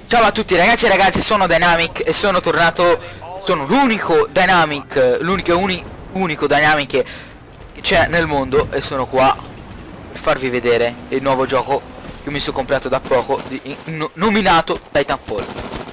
Ciao a tutti ragazzi e ragazzi, sono Dynamic e sono tornato. Sono l'unico Dynamic, unico Dynamic che c'è nel mondo. E sono qua per farvi vedere il nuovo gioco che mi sono comprato da poco, nominato Titanfall.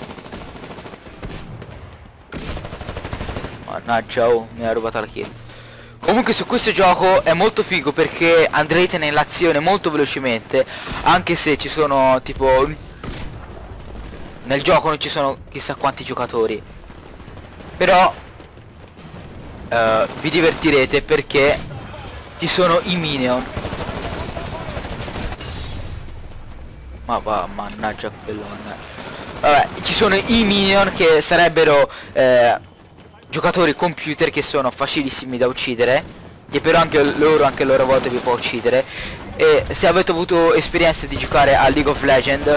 Mannaggia, oh, mi ha rubato la kill. Comunque su questo gioco è molto figo perché andrete nell'azione molto velocemente. Anche se ci sono tipo... Nel gioco non ci sono chissà quanti giocatori. Però vi divertirete perché ci sono i minion. Ma va, mannaggia quello. Vabbè, ci sono i minion che sarebbero giocatori computer che sono facilissimi da uccidere, che però anche loro a volte vi può uccidere. E se avete avuto esperienza di giocare a League of Legends,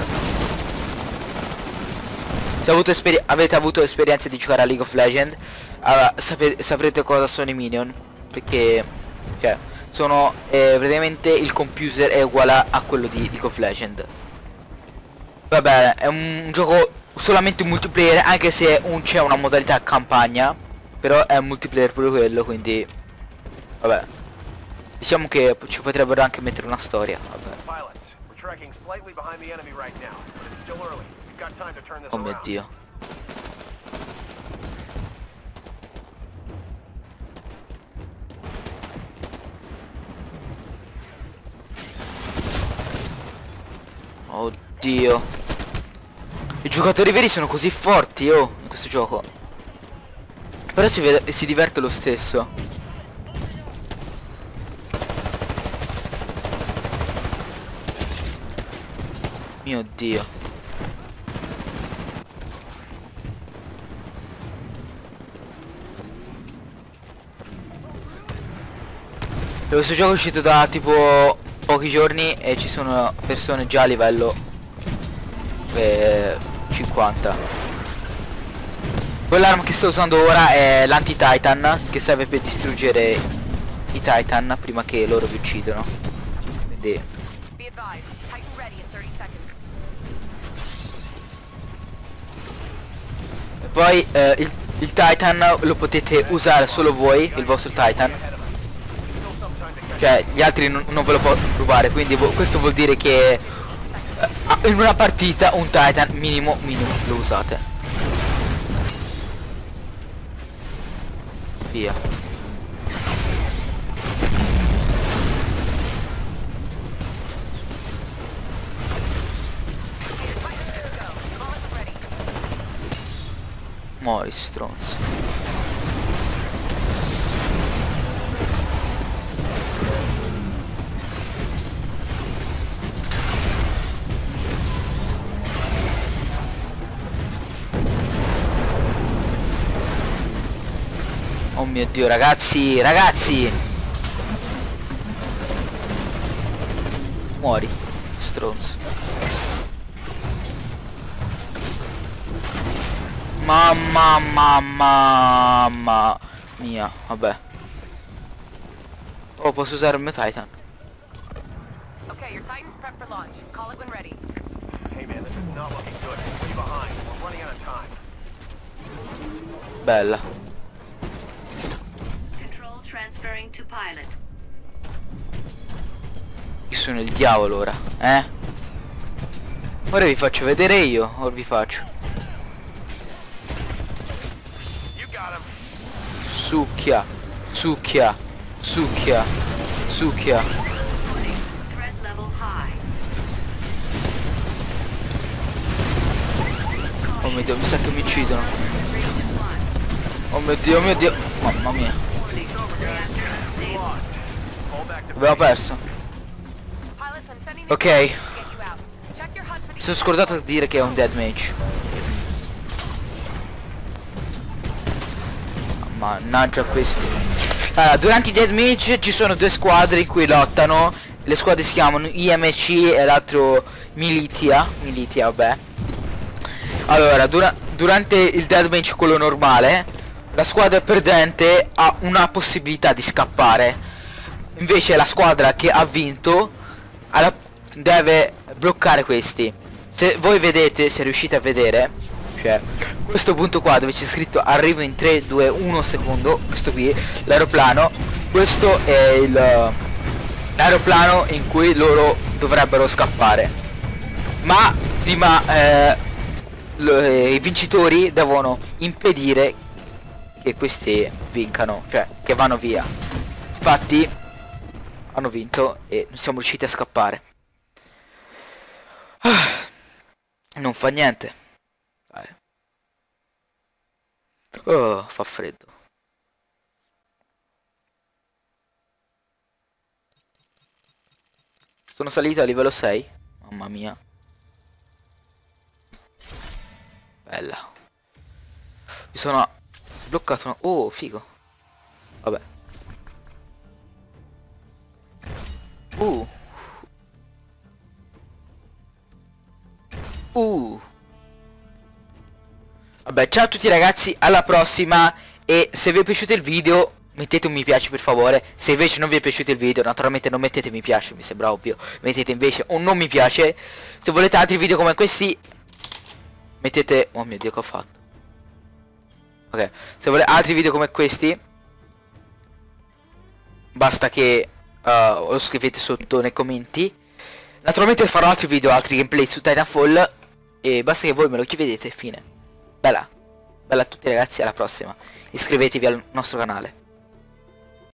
se avete avuto esperienza di giocare a League of Legends, saprete cosa sono i minion. Perché cioè sono praticamente il computer è uguale a quello di League of Legends. Vabbè, è un gioco solamente multiplayer, anche se c'è una modalità campagna, però è un multiplayer pure quello, quindi vabbè, diciamo che ci potrebbero anche mettere una storia. Vabbè. Oh mio Dio. Oddio. I giocatori veri sono così forti, oh, in questo gioco. Però si diverte lo stesso. Mio Dio. Questo gioco è uscito da tipo pochi giorni e ci sono persone già a livello 50. Quell'arma che sto usando ora è l'anti-titan, che serve per distruggere i titan prima che loro vi uccidono. Quindi e poi il titan lo potete usare solo voi, il vostro titan. Cioè gli altri non ve lo può rubare, quindi questo vuol dire che in una partita un titan minimo lo usate. Via. Muori stronzo. Oh mio Dio, ragazzi, muori, stronzo. Mamma mia, vabbè. Oh, posso usare il mio titan. Ok, your Titan's prepped for launch. Call it when ready. Hey man, this is not looking good. Way behind. We're running out of time. Bella. Transferring to pilot. Io sono il diavolo ora, eh? Ora vi faccio vedere io, o vi faccio. Succhia, succhia, succhia, succhia. Oh mio Dio, mi sa che mi uccidono. Oh mio Dio, mamma mia. Abbiamo perso. Ok. Mi sono scordato di dire che è un dead mage. Mannaggia questi. Allora, durante i dead mage ci sono due squadre in cui lottano. Le squadre si chiamano IMC e l'altro Militia, vabbè. Allora, durante il dead mage, quello normale, la squadra perdente ha una possibilità di scappare. Invece la squadra che ha vinto deve bloccare questi. Se voi vedete, se riuscite a vedere, cioè questo punto qua dove c'è scritto arrivo in 3, 2, 1 secondo, questo qui, l'aeroplano, questo è l'aeroplano in cui loro dovrebbero scappare. Ma prima i vincitori devono impedire che questi vincano, cioè che vanno via. Infatti hanno vinto e non siamo riusciti a scappare. Non fa niente. Dai. Oh, fa freddo. Sono salito a livello 6. Mamma mia. Bella. Mi sono sbloccato una... Oh, figo. Vabbè. Vabbè, ciao a tutti ragazzi, alla prossima. E se vi è piaciuto il video mettete un mi piace per favore. Se invece non vi è piaciuto il video, naturalmente non mettete mi piace, mi sembra ovvio. Mettete invece un non mi piace. Se volete altri video come questi mettete... Oh mio Dio, che ho fatto? Ok, se volete altri video come questi basta che lo scrivete sotto nei commenti. Naturalmente farò altri video, altri gameplay su Titanfall. E basta che voi me lo chiedete, fine. Bella. Bella a tutti ragazzi, alla prossima. Iscrivetevi al nostro canale.